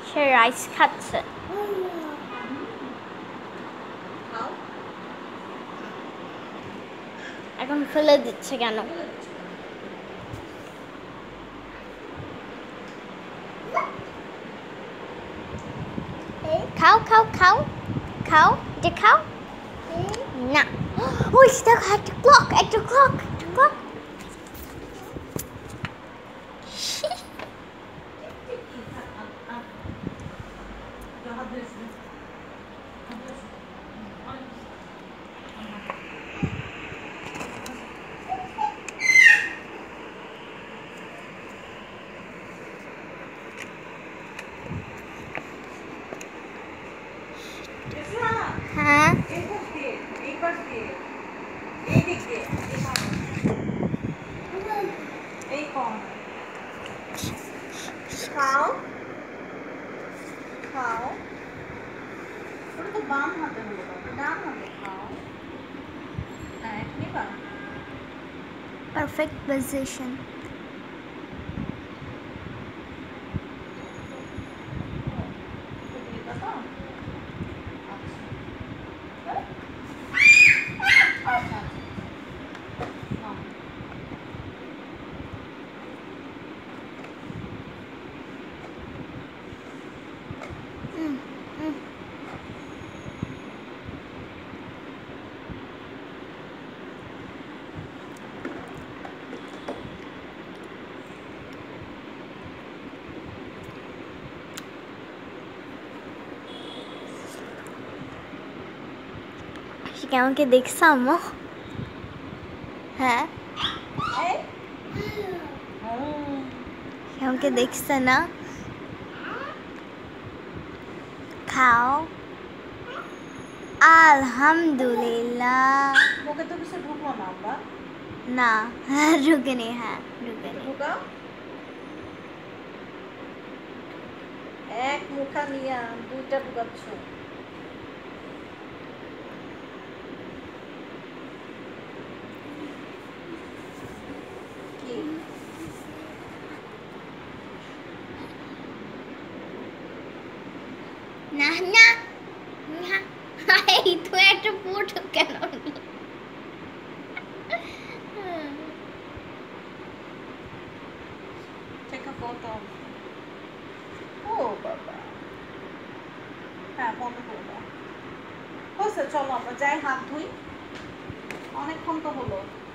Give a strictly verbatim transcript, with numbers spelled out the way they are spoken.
সে rice খাচ্ছে। এখন ফেলে দিচ্ছে কেন? খাও খাও খাও খাও, যে খাও না। ওই দেখো একটা ক্লক, একটা ক্লক, একটা ক্লক। হ্যাঁ খাও খাও, ওটা তো বাম হাতে হলো, ডান হাতে খাও। হ্যাঁ এখনই বা perfect position. আমাকে দেখছ আম্মু? হ্যাঁ আমাকে দেখছে না? খাও। আলহামদুলিল্লাহ। মুখে তো কিছু ঢুকলো না আব্বা। না হ্যাঁ ঢুকেনি, হ্যাঁ ঢুকেনি। ঢুকাও। এক মুখা নিয়া দুইটা ঢুকাচ্ছ। কি না না না, এই তো একটা ফুটো কেন? Take a photo. ও বাবা, হ্যাঁ বন্ধ করে দাও। হয়েছে, চলো আমরা যাই, হাত ধুই, অনেকক্ষণ তো হলো।